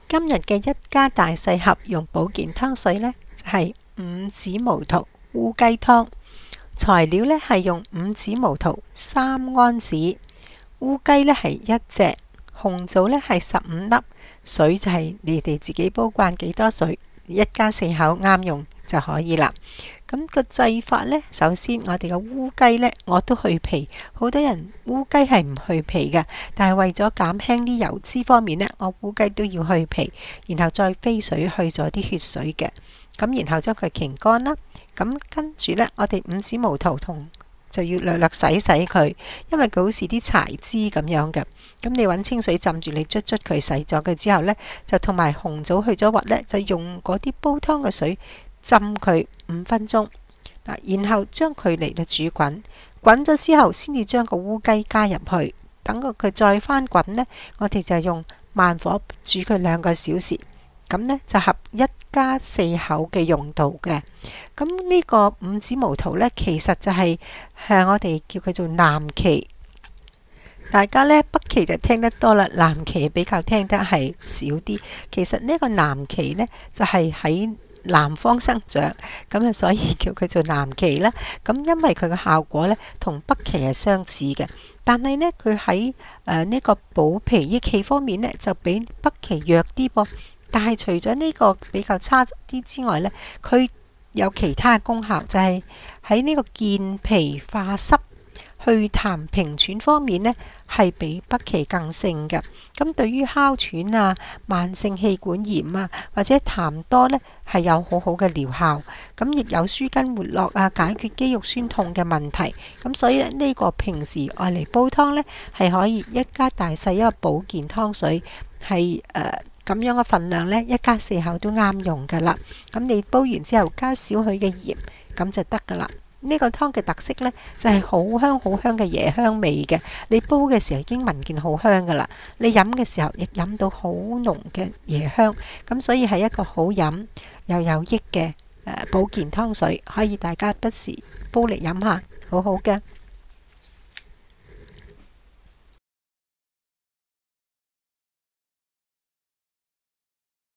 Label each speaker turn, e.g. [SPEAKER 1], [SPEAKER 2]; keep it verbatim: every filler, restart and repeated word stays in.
[SPEAKER 1] 今日嘅一家大細合用保健湯水呢，就係五子毛桃烏雞湯。材料呢係用五子毛桃三安士，烏雞呢係一隻，紅棗呢係十五粒，水就係你哋自己煲慣幾多水，一家四口啱用就可以啦。咁個製法呢，首先我哋嘅烏雞呢，我都去皮。好多人烏雞係唔去皮嘅，但係為咗減輕啲油脂方面呢，我烏雞都要去皮，然後再飛水去咗啲血水嘅。咁然後將佢擎乾啦。咁跟住呢，我哋五子毛桃同就要略略洗洗佢，因為佢好似啲柴枝咁樣嘅。咁你揾清水浸住，你捽捽佢洗咗佢之後呢，就同埋紅棗去咗核呢，就用嗰啲煲湯嘅水浸佢五分鐘，然後將佢嚟到煮滾，滾咗之後先至將個烏雞加入去，等個佢再翻滾呢，我哋就用慢火煮佢兩個小時，咁呢就合一家四口嘅用度嘅。咁呢個五子毛桃呢，其實就係、是、係我哋叫佢做南芪，大家呢，北芪就聽得多啦，南芪比較聽得係少啲。其實呢個南芪呢，就係、是、喺南方生長，咁啊所以叫佢做南芪啦。咁因為佢嘅效果呢，同北芪係相似嘅，但係呢，佢喺誒呢個補脾益氣方面呢，就比北芪弱啲噃。但係除咗呢個比較差啲之外呢，佢有其他嘅功效，就係喺呢個健脾化濕、去痰平喘方面呢，係比北芪更勝嘅。咁對於哮喘啊、慢性氣管炎啊或者痰多呢，係有好好嘅療效。咁亦有舒筋活絡啊，解決肌肉酸痛嘅問題。咁所以呢，呢個平時愛嚟煲湯呢，係可以一家大細一個保健湯水，係誒咁樣嘅份量呢，一家四口都啱用噶啦。咁你煲完之後加少許嘅鹽，咁就得噶啦。呢個湯嘅特色呢，就係好香好香嘅椰香味嘅。你煲嘅時候已經聞見好香噶啦，你飲嘅時候亦飲到好濃嘅椰香。咁所以係一個好飲又有益嘅誒保健湯水，可以大家不時煲嚟飲下，好好嘅。